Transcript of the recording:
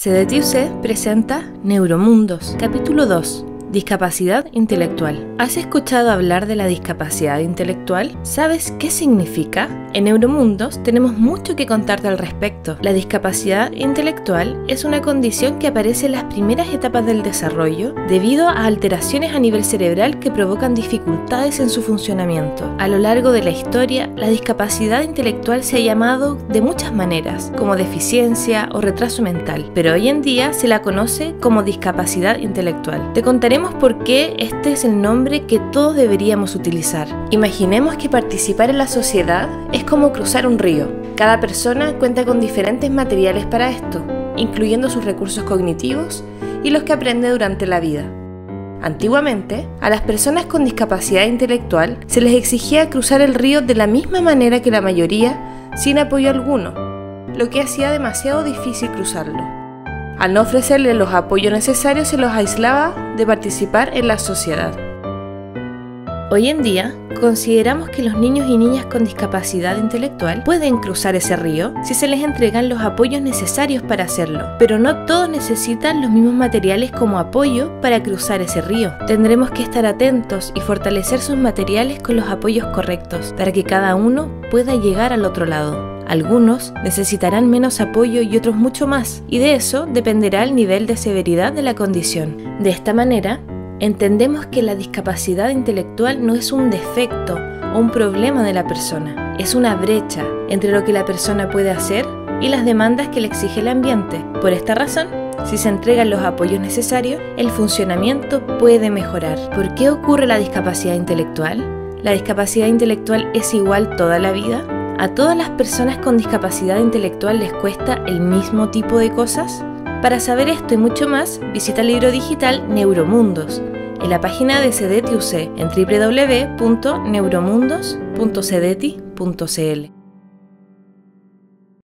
CDTUC presenta Neuromundos, capítulo 2. Discapacidad intelectual. ¿Has escuchado hablar de la discapacidad intelectual? ¿Sabes qué significa? En Neuromundos tenemos mucho que contarte al respecto. La discapacidad intelectual es una condición que aparece en las primeras etapas del desarrollo debido a alteraciones a nivel cerebral que provocan dificultades en su funcionamiento. A lo largo de la historia, la discapacidad intelectual se ha llamado de muchas maneras, como deficiencia o retraso mental, pero hoy en día se la conoce como discapacidad intelectual. Te contaremos por qué este es el nombre que todos deberíamos utilizar. Imaginemos que participar en la sociedad es como cruzar un río. Cada persona cuenta con diferentes materiales para esto, incluyendo sus recursos cognitivos y los que aprende durante la vida. Antiguamente, a las personas con discapacidad intelectual se les exigía cruzar el río de la misma manera que la mayoría, sin apoyo alguno, lo que hacía demasiado difícil cruzarlo. Al no ofrecerles los apoyos necesarios, se los aislaba de participar en la sociedad. Hoy en día, consideramos que los niños y niñas con discapacidad intelectual pueden cruzar ese río si se les entregan los apoyos necesarios para hacerlo, pero no todos necesitan los mismos materiales como apoyo para cruzar ese río. Tendremos que estar atentos y fortalecer sus materiales con los apoyos correctos para que cada uno pueda llegar al otro lado. Algunos necesitarán menos apoyo y otros mucho más, y de eso dependerá el nivel de severidad de la condición. De esta manera, entendemos que la discapacidad intelectual no es un defecto o un problema de la persona, es una brecha entre lo que la persona puede hacer y las demandas que le exige el ambiente. Por esta razón, si se entregan los apoyos necesarios, el funcionamiento puede mejorar. ¿Por qué ocurre la discapacidad intelectual? ¿La discapacidad intelectual es igual toda la vida? ¿A todas las personas con discapacidad intelectual les cuesta el mismo tipo de cosas? Para saber esto y mucho más, visita el libro digital Neuromundos en la página de CDTUC en www.neuromundos.cdti.cl.